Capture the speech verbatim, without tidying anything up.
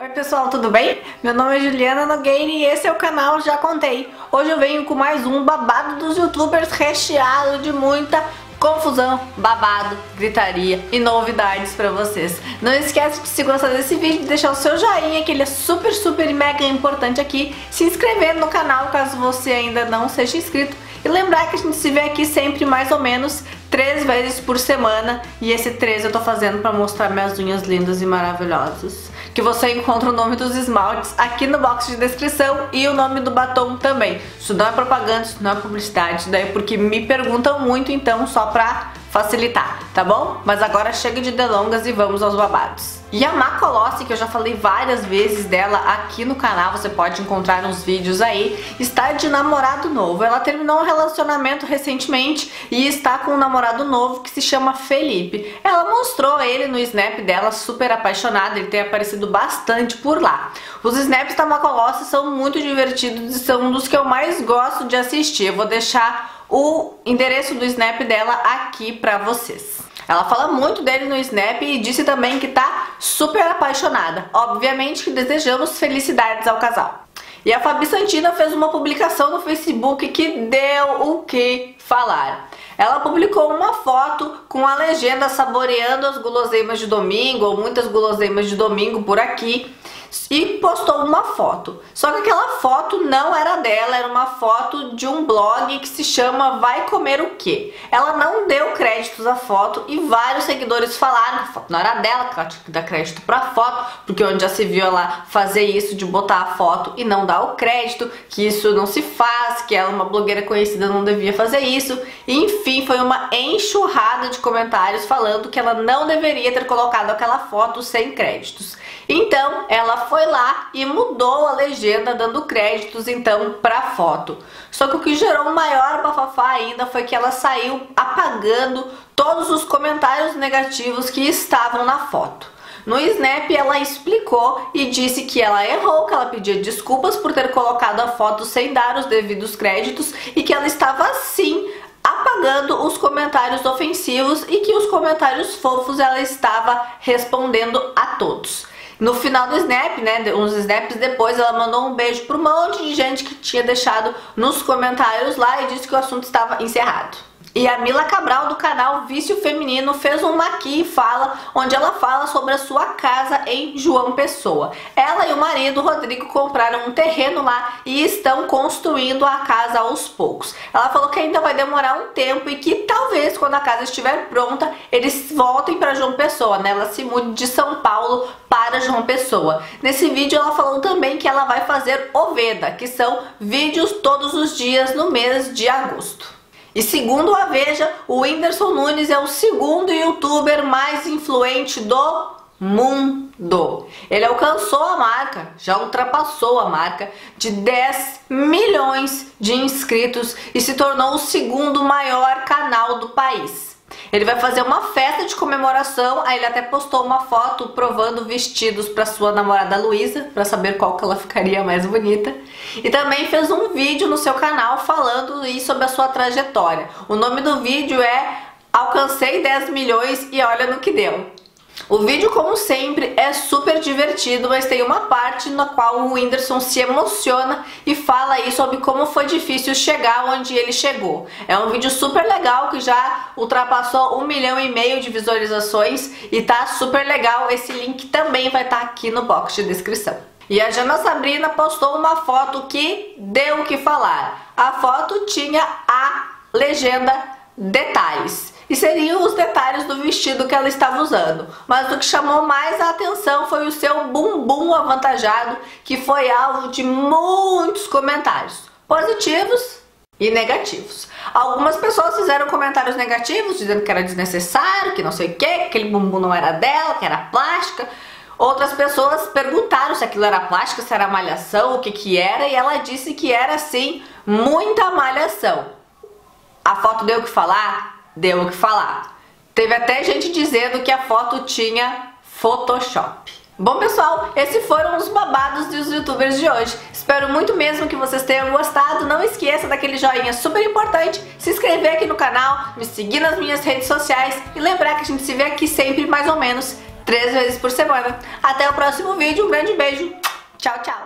Oi pessoal, tudo bem? Meu nome é Juliana Nogueira e esse é o canal Já Contei. Hoje eu venho com mais um babado dos youtubers recheado de muita confusão, babado, gritaria e novidades pra vocês. Não esquece de, se gostar desse vídeo, deixar o seu joinha, que ele é super, super mega importante aqui. Se inscrever no canal caso você ainda não seja inscrito. E lembrar que a gente se vê aqui sempre mais ou menos três vezes por semana. E esse três eu tô fazendo pra mostrar minhas unhas lindas e maravilhosas. Que você encontra o nome dos esmaltes aqui no box de descrição e o nome do batom também. Isso não é propaganda, isso não é publicidade, daí porque me perguntam muito, então só pra facilitar, tá bom? Mas agora chega de delongas e vamos aos babados. E a Má Colossi, que eu já falei várias vezes dela aqui no canal, você pode encontrar nos vídeos aí, está de namorado novo. Ela terminou um relacionamento recentemente e está com um namorado novo que se chama Felipe. Ela mostrou ele no snap dela super apaixonada, ele tem aparecido bastante por lá. Os snaps da Má Colossi são muito divertidos e são um dos que eu mais gosto de assistir. Eu vou deixar o endereço do snap dela aqui pra vocês. Ela fala muito dele no snap e disse também que tá super apaixonada. Obviamente que desejamos felicidades ao casal. E a Fabi Santina fez uma publicação no Facebook que deu o que falar. Ela publicou uma foto com a legenda saboreando as guloseimas de domingo, ou muitas guloseimas de domingo por aqui, e postou uma foto. Só que aquela foto não era dela, era uma foto de um blog que se chama Vai Comer o Quê? Ela não deu créditos à foto e vários seguidores falaram que a foto não era dela, que ela tinha que dar crédito pra foto, porque onde já se viu ela fazer isso de botar a foto e não dar o crédito, que isso não se faz, que ela, uma blogueira conhecida, não devia fazer isso. Enfim, foi uma enxurrada de comentários falando que ela não deveria ter colocado aquela foto sem créditos. Então, ela foi lá e mudou a legenda, dando créditos então pra foto. Só que o que gerou um maior bafafá ainda foi que ela saiu apagando todos os comentários negativos que estavam na foto. No snap ela explicou e disse que ela errou, que ela pedia desculpas por ter colocado a foto sem dar os devidos créditos e que ela estava sim apagando os comentários ofensivos e que os comentários fofos ela estava respondendo a todos. No final do snap, né, uns snaps depois, ela mandou um beijo para um monte de gente que tinha deixado nos comentários lá e disse que o assunto estava encerrado. E a Mila Cabral, do canal Vício Feminino, fez um Aqui e Fala, onde ela fala sobre a sua casa em João Pessoa. Ela e o marido, Rodrigo, compraram um terreno lá e estão construindo a casa aos poucos. Ela falou que ainda vai demorar um tempo e que talvez, quando a casa estiver pronta, eles voltem para João Pessoa, né? Ela se mude de São Paulo para João Pessoa. Nesse vídeo ela falou também que ela vai fazer Oveda, que são vídeos todos os dias no mês de agosto. E segundo a Veja, o Whindersson Nunes é o segundo youtuber mais influente do mundo. Ele alcançou a marca, já ultrapassou a marca de dez milhões de inscritos e se tornou o segundo maior canal do país. Ele vai fazer uma festa de comemoração, aí ele até postou uma foto provando vestidos para sua namorada Luísa, para saber qual que ela ficaria mais bonita. E também fez um vídeo no seu canal falando aí sobre a sua trajetória. O nome do vídeo é Alcancei dez milhões e olha no que deu. O vídeo, como sempre, é super divertido, mas tem uma parte na qual o Whindersson se emociona e fala aí sobre como foi difícil chegar onde ele chegou. É um vídeo super legal que já ultrapassou um milhão e meio de visualizações e tá super legal. Esse link também vai estar aqui no box de descrição. E a Jana Sabrina postou uma foto que deu o que falar. A foto tinha a legenda detalhes. E seriam os detalhes do vestido que ela estava usando. Mas o que chamou mais a atenção foi o seu bumbum avantajado, que foi alvo de muitos comentários, positivos e negativos. Algumas pessoas fizeram comentários negativos, dizendo que era desnecessário, que não sei o que, que aquele bumbum não era dela, que era plástica. Outras pessoas perguntaram se aquilo era plástica, se era malhação, o que que era, e ela disse que era sim muita malhação. A foto deu o que falar? Deu o que falar. Teve até gente dizendo que a foto tinha Photoshop. Bom pessoal, esses foram os babados dos youtubers de hoje. Espero muito mesmo que vocês tenham gostado. Não esqueça daquele joinha super importante, se inscrever aqui no canal, me seguir nas minhas redes sociais e lembrar que a gente se vê aqui sempre mais ou menos três vezes por semana. Até o próximo vídeo, um grande beijo. Tchau, tchau.